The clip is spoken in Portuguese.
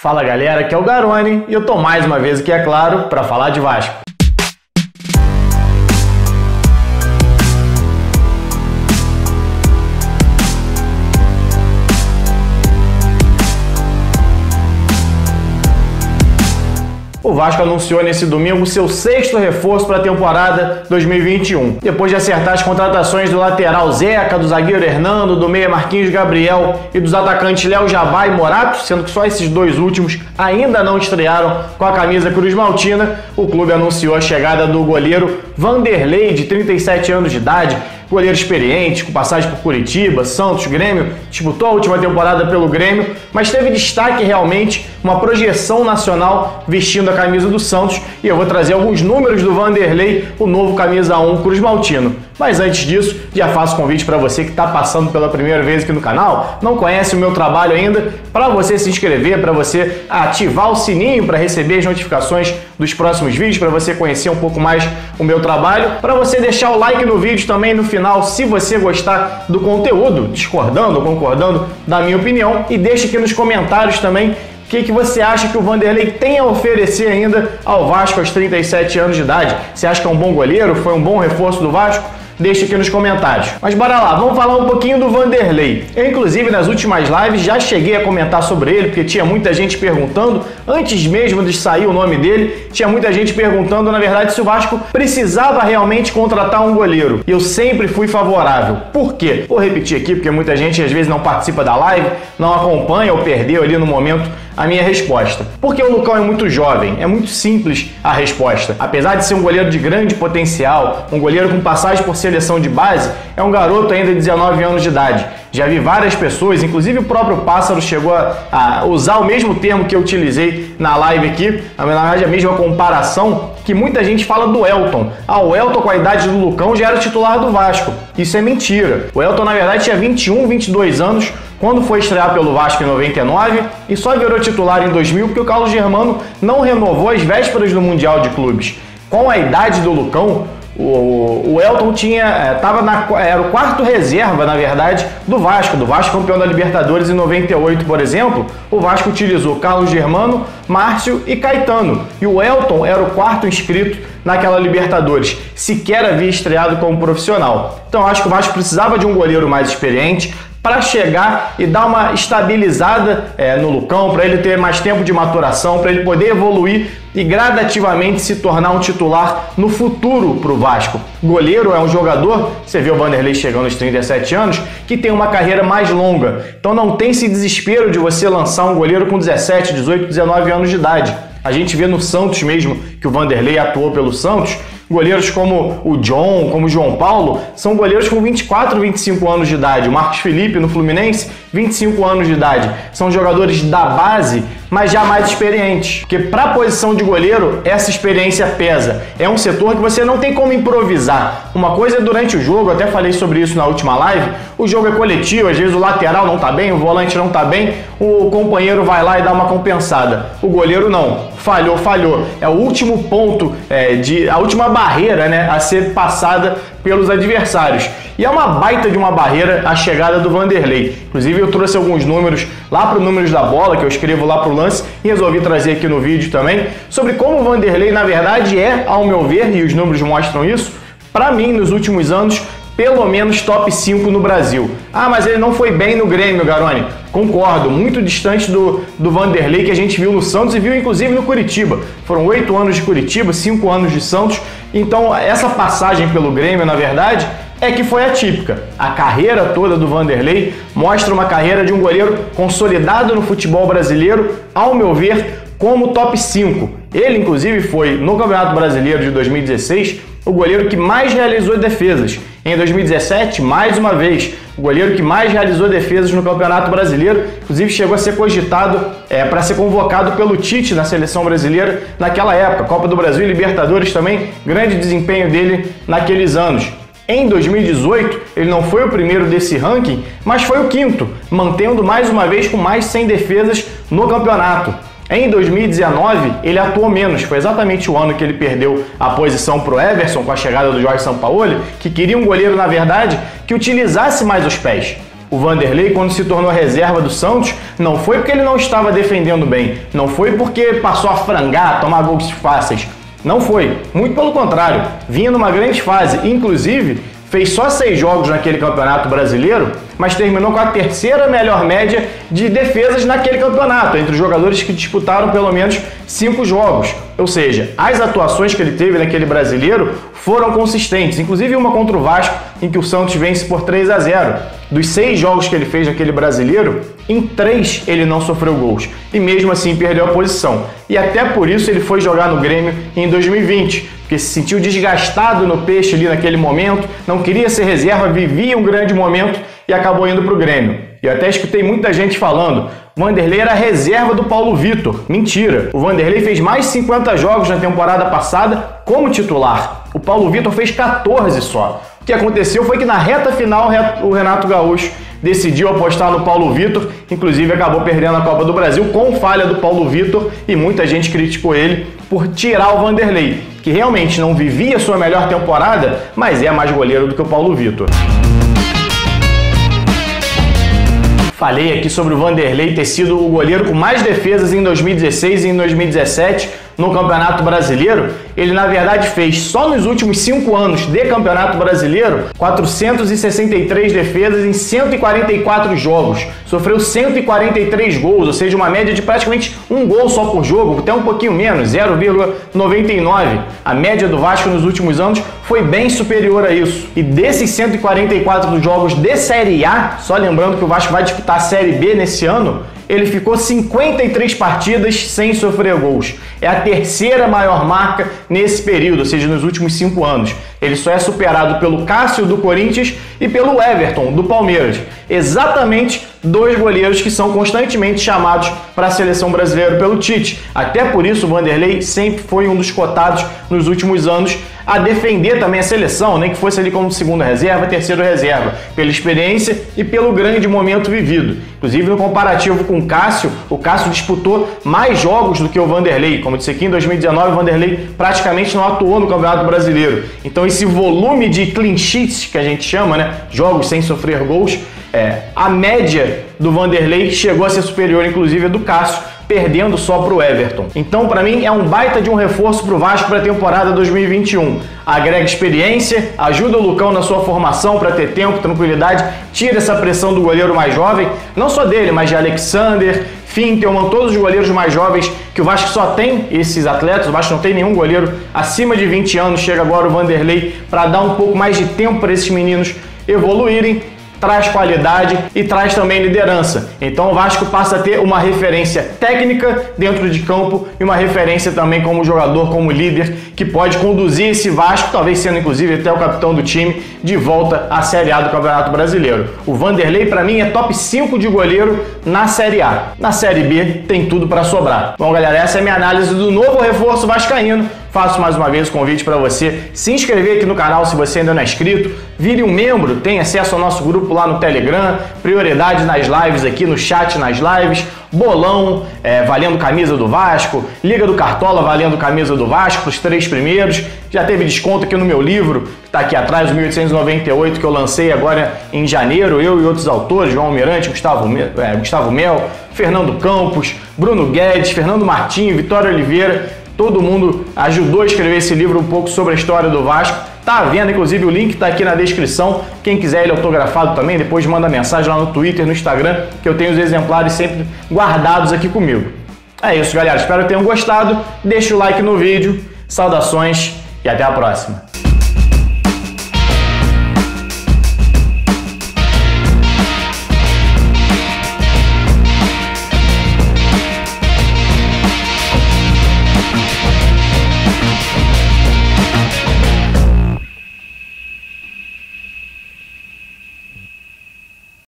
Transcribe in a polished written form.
Fala galera, aqui é o Garoni e eu tô mais uma vez aqui, é claro, para falar de Vasco. O Vasco anunciou nesse domingo seu sexto reforço para a temporada 2021. Depois de acertar as contratações do lateral Zeca, do zagueiro Hernando, do meia Marquinhos Gabriel e dos atacantes Léo Jabá e Morato, sendo que só esses dois últimos ainda não estrearam com a camisa Cruz Maltina, o clube anunciou a chegada do goleiro Vanderlei, de 37 anos de idade, goleiro experiente, com passagem por Curitiba, Santos, Grêmio, disputou a última temporada pelo Grêmio, mas teve destaque realmente uma projeção nacional vestindo a camisa do Santos, e eu vou trazer alguns números do Vanderlei, o novo camisa 1 Cruz Maltino. Mas antes disso, já faço convite para você que está passando pela primeira vez aqui no canal, não conhece o meu trabalho ainda, para você se inscrever, para você ativar o sininho para receber as notificações dos próximos vídeos, para você conhecer um pouco mais o meu trabalho, para você deixar o like no vídeo também no final, se você gostar do conteúdo, discordando ou concordando da minha opinião, e deixe aqui nos comentários também o que você acha que o Vanderlei tem a oferecer ainda ao Vasco aos 37 anos de idade. Você acha que é um bom goleiro? Foi um bom reforço do Vasco? Deixe aqui nos comentários. Mas bora lá, vamos falar um pouquinho do Vanderlei. Eu, inclusive, nas últimas lives já cheguei a comentar sobre ele, porque tinha muita gente perguntando, antes mesmo de sair o nome dele, tinha muita gente perguntando, na verdade, se o Vasco precisava realmente contratar um goleiro. E eu sempre fui favorável. Por quê? Vou repetir aqui, porque muita gente às vezes não participa da live, não acompanha ou perdeu ali no momento a minha resposta. Porque o Lucão é muito jovem, é muito simples a resposta. Apesar de ser um goleiro de grande potencial, um goleiro com passagem por seleção de base, é um garoto ainda de 19 anos de idade. Já vi várias pessoas, inclusive o próprio Pássaro chegou a usar o mesmo termo que eu utilizei na live aqui, na verdade a mesma comparação, que muita gente fala do Elton. O Elton com a idade do Lucão já era titular do Vasco. Isso é mentira. O Elton na verdade tinha 21, 22 anos, quando foi estrear pelo Vasco em 99 e só virou titular em 2000 porque o Carlos Germano não renovou às vésperas do Mundial de Clubes. Com a idade do Lucão, o Elton era o quarto reserva, na verdade, do Vasco campeão da Libertadores em 98, por exemplo. O Vasco utilizou Carlos Germano, Márcio e Caetano, e o Elton era o quarto inscrito naquela Libertadores, sequer havia estreado como profissional. Então acho que o Vasco precisava de um goleiro mais experiente para chegar e dar uma estabilizada no Lucão, para ele ter mais tempo de maturação, para ele poder evoluir e gradativamente se tornar um titular no futuro para o Vasco. Goleiro é um jogador, você vê o Vanderlei chegando aos 37 anos, que tem uma carreira mais longa. Então não tem esse desespero de você lançar um goleiro com 17, 18, 19 anos de idade. A gente vê no Santos mesmo, que o Vanderlei atuou pelo Santos, goleiros como o John, como o João Paulo, são goleiros com 24, 25 anos de idade. O Marcos Felipe no Fluminense, 25 anos de idade. São jogadores da base, mas já mais experientes. Porque para a posição de goleiro, essa experiência pesa. É um setor que você não tem como improvisar. Uma coisa é durante o jogo, eu até falei sobre isso na última live, o jogo é coletivo, às vezes o lateral não tá bem, o volante não tá bem, o companheiro vai lá e dá uma compensada. O goleiro não. Falhou. É o último ponto, a última barreira, né, a ser passada pelos adversários. E é uma baita de uma barreira a chegada do Vanderlei. Inclusive eu trouxe alguns números lá para o Números da Bola, que eu escrevo lá para o Lance, e resolvi trazer aqui no vídeo também, sobre como o Vanderlei, na verdade, ao meu ver, e os números mostram isso, para mim, nos últimos anos, pelo menos top 5 no Brasil. Mas ele não foi bem no Grêmio, Garoni. Concordo, muito distante do Vanderlei que a gente viu no Santos e viu inclusive no Curitiba. Foram 8 anos de Curitiba, 5 anos de Santos. Então essa passagem pelo Grêmio, na verdade, é que foi atípica. A carreira toda do Vanderlei mostra uma carreira de um goleiro consolidado no futebol brasileiro, ao meu ver, como top 5. Ele, inclusive, foi, no Campeonato Brasileiro de 2016, o goleiro que mais realizou defesas. Em 2017, mais uma vez, o goleiro que mais realizou defesas no Campeonato Brasileiro, inclusive chegou a ser cogitado para ser convocado pelo Tite na seleção brasileira naquela época. Copa do Brasil e Libertadores também, grande desempenho dele naqueles anos. Em 2018, ele não foi o primeiro desse ranking, mas foi o quinto, mantendo mais uma vez com mais 100 defesas no campeonato. Em 2019, ele atuou menos, foi exatamente o ano que ele perdeu a posição para o Everson com a chegada do Jorge Sampaoli, que queria um goleiro, na verdade, que utilizasse mais os pés. O Vanderlei, quando se tornou reserva do Santos, não foi porque ele não estava defendendo bem, não foi porque passou a frangar, tomar gols fáceis. Não foi, muito pelo contrário, vinha numa grande fase, inclusive fez só 6 jogos naquele Campeonato Brasileiro, mas terminou com a 3ª melhor média de defesas naquele campeonato, entre os jogadores que disputaram pelo menos 5 jogos. Ou seja, as atuações que ele teve naquele Brasileiro foram consistentes, inclusive uma contra o Vasco, em que o Santos vence por 3-0. Dos 6 jogos que ele fez naquele Brasileiro, em 3 ele não sofreu gols, e mesmo assim perdeu a posição. E até por isso ele foi jogar no Grêmio em 2020, porque se sentiu desgastado no Peixe ali naquele momento, não queria ser reserva, vivia um grande momento e acabou indo para o Grêmio. E eu até escutei muita gente falando, Vanderlei era reserva do Paulo Vitor. Mentira! O Vanderlei fez mais de 50 jogos na temporada passada como titular. O Paulo Vitor fez 14 só. O que aconteceu foi que na reta final o Renato Gaúcho decidiu apostar no Paulo Vitor, inclusive acabou perdendo a Copa do Brasil com falha do Paulo Vitor e muita gente criticou ele por tirar o Vanderlei, que realmente não vivia sua melhor temporada, mas é mais goleiro do que o Paulo Vitor. Falei aqui sobre o Vanderlei ter sido o goleiro com mais defesas em 2016 e em 2017 no Campeonato Brasileiro. Ele, na verdade, fez só nos últimos 5 anos de Campeonato Brasileiro 463 defesas em 144 jogos. Sofreu 143 gols, ou seja, uma média de praticamente 1 gol só por jogo, até um pouquinho menos, 0,99. A média do Vasco nos últimos anos foi bem superior a isso. E desses 144 jogos de Série A, só lembrando que o Vasco vai disputar a Série B nesse ano, ele ficou 53 partidas sem sofrer gols. É a 3ª maior marca nesse período, ou seja, nos últimos 5 anos. Ele só é superado pelo Cássio do Corinthians e pelo Everton do Palmeiras. Exatamente 2 goleiros que são constantemente chamados para a seleção brasileira pelo Tite. Até por isso o Vanderlei sempre foi um dos cotados nos últimos anos a defender também a seleção, nem que fosse ali como 2ª reserva, 3ª reserva, pela experiência e pelo grande momento vivido. Inclusive no comparativo com o Cássio disputou mais jogos do que o Vanderlei. Como eu disse aqui, em 2019 o Vanderlei praticamente não atuou no Campeonato Brasileiro. Então esse volume de clean sheets que a gente chama, né, jogos sem sofrer gols, a média do Vanderlei chegou a ser superior inclusive a do Cássio, perdendo só para o Everton. Então, para mim, é um baita de um reforço para o Vasco para a temporada 2021. Agrega experiência, ajuda o Lucão na sua formação para ter tempo, tranquilidade, tira essa pressão do goleiro mais jovem, não só dele, mas de Alexander, Fintelman, todos os goleiros mais jovens, que o Vasco só tem esses atletas, o Vasco não tem nenhum goleiro acima de 20 anos, chega agora o Vanderlei para dar um pouco mais de tempo para esses meninos evoluírem. Traz qualidade e traz também liderança. Então o Vasco passa a ter uma referência técnica dentro de campo e uma referência também como jogador, como líder, que pode conduzir esse Vasco, talvez sendo inclusive até o capitão do time, de volta à Série A do Campeonato Brasileiro. O Vanderlei, para mim, é top 5 de goleiro na Série A. Na Série B tem tudo para sobrar. Bom, galera, essa é a minha análise do novo reforço vascaíno. Faço mais uma vez o convite para você se inscrever aqui no canal se você ainda não é inscrito, vire um membro, tem acesso ao nosso grupo lá no Telegram, prioridade nas lives aqui, no chat nas lives, bolão valendo camisa do Vasco, Liga do Cartola valendo camisa do Vasco para os 3 primeiros, já teve desconto aqui no meu livro, que está aqui atrás, o 1898, que eu lancei agora em janeiro, eu e outros autores, João Almirante, Gustavo Mel, Fernando Campos, Bruno Guedes, Fernando Martins, Vitória Oliveira. Todo mundo ajudou a escrever esse livro um pouco sobre a história do Vasco. Tá à venda, inclusive o link tá aqui na descrição. Quem quiser ele autografado também, depois manda mensagem lá no Twitter, no Instagram, que eu tenho os exemplares sempre guardados aqui comigo. É isso, galera. Espero que tenham gostado. Deixa o like no vídeo. Saudações e até a próxima.